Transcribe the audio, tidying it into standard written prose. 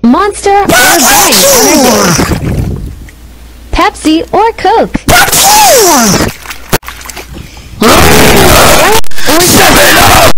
Monster or Sprite? Pepsi or Coke? Or 7 Up!